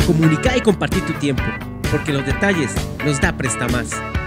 Comunica y compartir tu tiempo, porque los detalles nos da Prestamás.